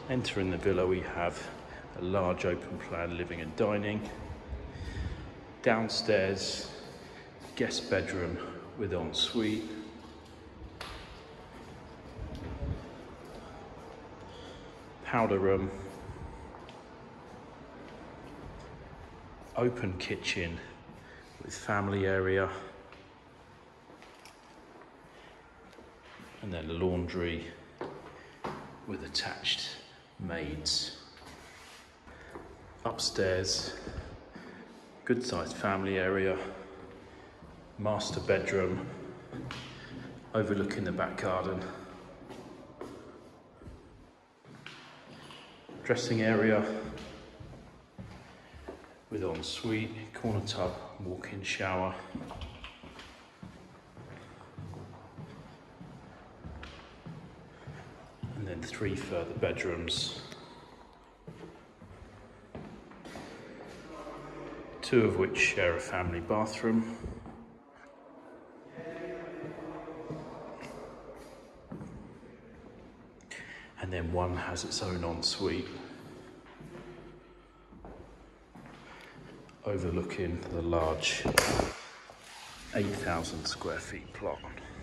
Entering the villa, we have a large open plan living and dining. Downstairs, guest bedroom with ensuite. Powder room. Open kitchen with family area. And then laundry with attached maids. Upstairs, good sized family area, master bedroom overlooking the back garden, dressing area with ensuite, corner tub, walk-in shower. And then 3 further bedrooms, 2 of which share a family bathroom. And then 1 has its own ensuite, overlooking the large 8,000 square feet plot.